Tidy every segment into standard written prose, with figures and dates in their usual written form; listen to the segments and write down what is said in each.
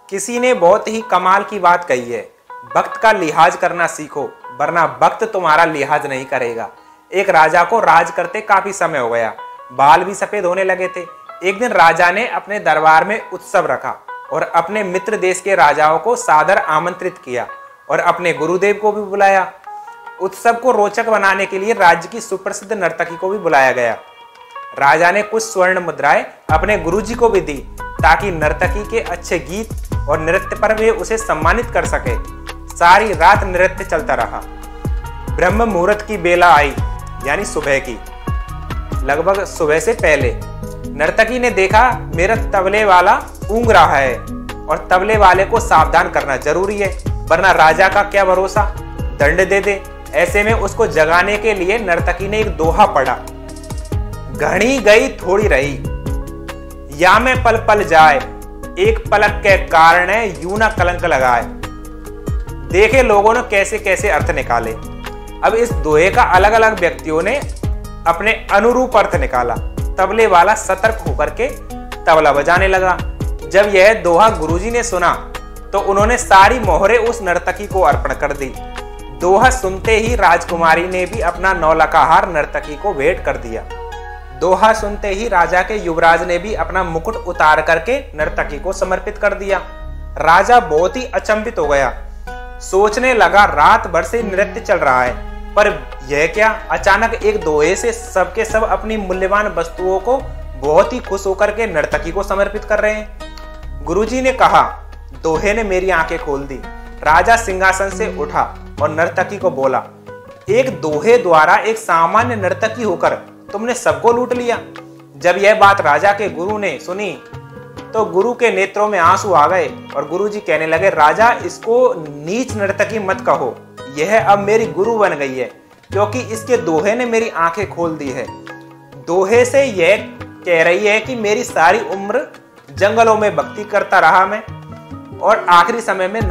किसी ने बहुत ही कमाल की बात कही है, वक्त का लिहाज करना सीखो वरना वक्त तुम्हारा लिहाज नहीं करेगा। एक राजा को राज करते काफी समय हो गया, बाल भी सफेद होने लगे थे। एक दिन राजा ने अपने दरबार में उत्सव रखा और अपने मित्र देश के राजाओं को सादर आमंत्रित किया और अपने गुरुदेव को भी बुलाया। उत्सव को रोचक बनाने के लिए राज्य की सुप्रसिद्ध नर्तकी को भी बुलाया गया। राजा ने कुछ स्वर्ण मुद्राएं अपने गुरुजी को भी दी ताकि नर्तकी के अच्छे गीत और नृत्य पर वे उसे सम्मानित कर सके। सारी रात नृत्य चलता रहा। ब्रह्म मुहूर्त की बेला आई, यानी सुबह की, लगभग सुबह से पहले। नर्तकी ने देखा मेरा तबले वाला ऊँग रहा है और तबले वाले को सावधान करना जरूरी है, वरना राजा का क्या भरोसा, दंड दे दे। ऐसे में उसको जगाने के लिए नर्तकी ने एक दोहा पढ़ा, घड़ी गई थोड़ी रही, या में पल पल जाए, एक पलक के कारण यूं ना कलंक लगाए। देखे लोगों ने कैसे कैसे अर्थ निकाले। अब इस दोहे का अलग अलग व्यक्तियों ने अपने अनुरूप अर्थ निकाला। तबले वाला सतर्क होकर के तबला बजाने लगा। जब यह दोहा गुरुजी ने सुना तो उन्होंने सारी मोहरें उस नर्तकी को अर्पण कर दी। दोहा सुनते ही राजकुमारी ने भी अपना नौलखा हार नर्तकी को भेंट कर दिया। दोहा सुनते ही राजा के युवराज ने भी अपना मुकुट उतार करके नर्तकी को समर्पित कर दिया। राजा बहुत ही अचंभित हो गया, सोचने लगा रात भर से नृत्य चल रहा है, पर यह क्या, अचानक एक दोहे से सबके सब अपनी मूल्यवान वस्तुओं को बहुत ही खुश होकर के नर्तकी को समर्पित कर रहे हैं। गुरुजी ने कहा, दोहे ने मेरी आंखें खोल दी। राजा सिंहासन से उठा और नर्तकी को बोला, एक दोहे द्वारा एक सामान्य नर्तकी होकर तुमने सबको लूट लिया। जब यह बात राजा के गुरु ने सुनी तो गुरु के नेत्रों में आंसू आ गए और गुरुजी कहने लगे, राजा इसको नीच नर्तकी मत कहो, यह अब मेरी गुरु बन गई है क्योंकि इसके दोहे ने मेरी आंखें खोल दी है। दोहे से यह कह रही है कि मेरी सारी उम्र जंगलों में भक्ति करता रहा मैं, और आखिरी समय में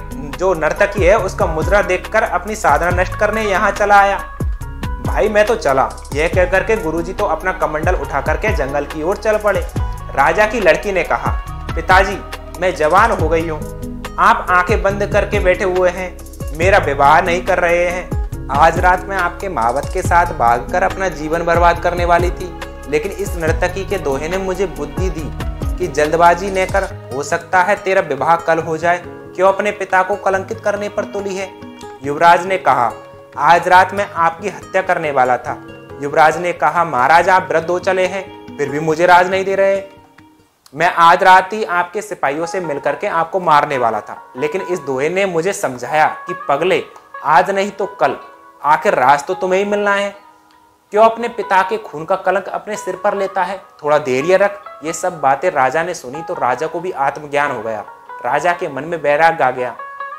नर्तकी है उसका मुद्रा देखकर अपनी साधना नष्ट करने यहाँ चला आया। भाई मैं तो चला। यह कह करके गुरुजी तो अपना कमंडल उठा करके जंगल की ओर चल पड़े। राजा की लड़की ने कहा, पिताजी मैं जवान हो गई हूँ, आप आंखें बंद करके बैठे हुए हैं, मेरा विवाह नहीं कर रहे हैं। आज रात मैं आपके मावत के साथ भागकर अपना जीवन बर्बाद करने वाली थी, लेकिन इस नर्तकी के दोहे ने मुझे बुद्धि दी कि जल्दबाजी न कर, हो सकता है तेरा विवाह कल हो जाए, क्यों अपने पिता को कलंकित करने पर तुली है। युवराज ने कहा, आज रात मैं आपकी हत्या करने वाला था। युवराज ने कहा, महाराज आप वृद्ध हो चले हैं, फिर भी मुझे राज नहीं दे रहे। मैं आज रात ही आपके सिपाहियों से मिलकर के आपको मारने वाला था, लेकिन इस दोहे ने मुझे समझाया कि पगले, आज नहीं तो कल आखिर राज तो तुम्हें ही मिलना है, क्यों अपने पिता के खून का कलंक अपने सिर पर लेता है, थोड़ा धैर्य रख। ये सब बातें राजा ने सुनी तो राजा को भी आत्मज्ञान हो गया। राजा के मन में वैराग्य आ गया।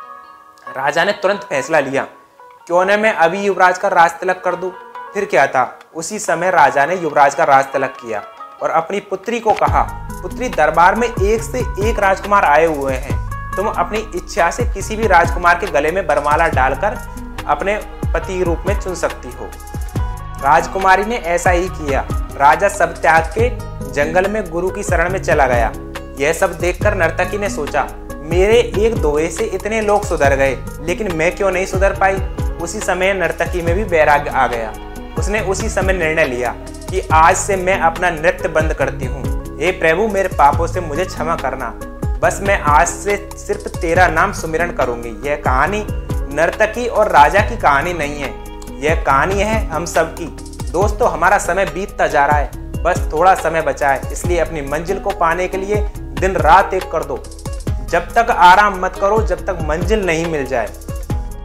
राजा ने तुरंत फैसला लिया, क्यों न मैं अभी युवराज का राज तिलक कर दूं। फिर क्या था, उसी समय राजा ने युवराज का राज तिलक किया और अपनी पुत्री को कहा, पुत्री दरबार में एक से एक राजकुमार आए हुए हैं, तुम अपनी इच्छा से किसी भी राजकुमार के गले में वरमाला डालकर अपने पति रूप में चुन सकती हो। राजकुमारी ने ऐसा ही किया। राजा सब त्याग के जंगल में गुरु की शरण में चला गया। यह सब देखकर नर्तकी ने सोचा, मेरे एक दोहे से इतने लोग सुधर गए, लेकिन मैं क्यों नहीं सुधर पाई। उसी समय नर्तकी में भी वैराग्य आ गया। उसने उसी समय निर्णय लिया कि आज से मैं अपना नृत्य बंद करती हूँ। हे प्रभु, मेरे पापों से मुझे क्षमा करना, बस मैं आज से सिर्फ तेरा नाम सुमिरन करूंगी। यह कहानी नर्तकी और राजा की कहानी नहीं है, यह कहानी है हम सब की। दोस्तों, हमारा समय बीतता जा रहा है, बस थोड़ा समय बचा है, इसलिए अपनी मंजिल को पाने के लिए दिन रात एक कर दो। जब तक आराम मत करो जब तक मंजिल नहीं मिल जाए।